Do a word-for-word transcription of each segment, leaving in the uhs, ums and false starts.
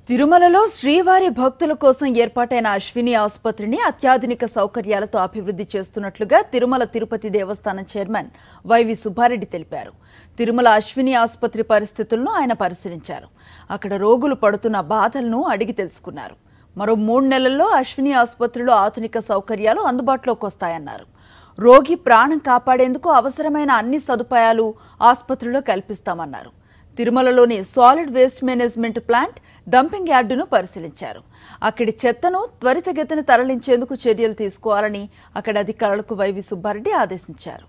తిరుమలలో శ్రీవారి భక్తుల కోసం ఏర్పాటైన అశ్విని ఆసుపత్రిని అత్యాధునిక సౌకర్యాలతో అభివృద్ధి చేస్తున్నట్లుగా తిరుమల తిరుపతి దేవస్థానం చైర్మన్ వైవి సుబ్బారెడ్డి తెలిపారు. తిరుమల అశ్విని ఆసుపత్రి పరిస్థితులను ఆయన పరిశీలించారు. అక్కడ రోగులు పడుతున్న బాధలను అడిగి తెలుసుకున్నారు. మరో మూడు నెలల్లో అశ్విని ఆసుపత్రిలో ఆధునిక సౌకర్యాలు అందుబాటులోకి వస్తాయన్నారు. రోగి ప్రాణం కాపాడేందుకు అవసరమైన అన్ని సదుపాయాలు ఆసుపత్రిలో కల్పిస్తామన్నారు. తిరుమలలోని solid waste management plant, dumping యార్డును పరిశీలించారు. అక్కడి చెత్తను త్వరితగతిన తరలించేందుకు చర్యలు తీసుకోవాలని అక్కడి అధికారులకు వైవి సుబ్బారెడ్డి ఆదేశించారు.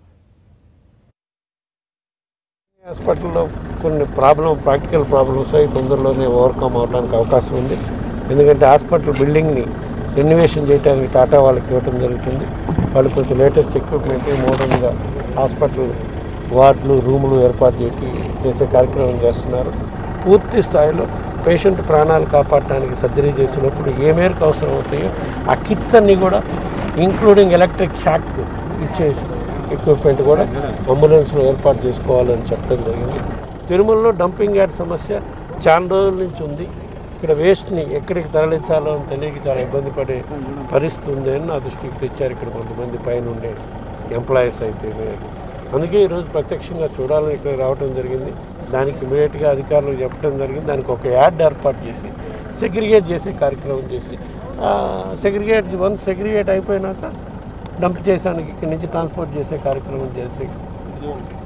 హాస్పిటల్లో కొన్ని ప్రాబ్లం ప్రాక్టికల్ ప్రాబ్లమ్స్ అయి తొందరలోనే ఓవర్కమ్ అవడానికి అవకాశం ఉంది. ఎందుకంటే హాస్పిటల్ బిల్డింగ్ని రెన్యువేషన్ చేయడానికి టాటా వాళ్ళకి ఇవ్వడం జరుగుతుంది. వాళ్ళు కొంచెం లేటెస్ట్ ఎక్విప్మెంట్ మోడర్న్గా హాస్పిటల్ వార్డులు రూములు ఏర్పాటు చేసి చేసే కార్యక్రమం చేస్తున్నారు. పూర్తి స్థాయిలో పేషెంట్ ప్రాణాలు కాపాడటానికి సర్జరీ చేసినప్పుడు ఏ మేరకు అవసరం అవుతాయో ఆ కిట్స్ అన్నీ కూడా ఇంక్లూడింగ్ ఎలక్ట్రిక్ షాక్ ఇచ్చే ఎక్విప్మెంట్ కూడా అంబులెన్స్లో ఏర్పాటు చేసుకోవాలని చెప్పడం జరిగింది. తిరుమలలో డంపింగ్ యార్డ్ సమస్య చాలా రోజుల నుంచి ఉంది. ఇక్కడ వేస్ట్ని ఎక్కడికి తరలించాలో అని తెలియక చాలా ఇబ్బంది పడే పరిస్థితి ఉంది అని నా దృష్టికి తెచ్చారు ఇక్కడ కొంతమంది పైన ఉండే ఎంప్లాయీస్ అయితే. అందుకే ఈరోజు ప్రత్యక్షంగా చూడాలని ఇక్కడ రావడం జరిగింది. దానికి ఇమీడియట్గా అధికారులకు చెప్పడం జరిగింది. దానికి ఒక యార్డ్ ఏర్పాటు చేసి సెగ్రిగేట్ చేసే కార్యక్రమం చేసి సెగ్రిగేట్ వన్ సెగ్రిగేట్ అయిపోయినాక డంప్ చేసానికి ఇక్కడి నుంచి ట్రాన్స్పోర్ట్ చేసే కార్యక్రమం చేసి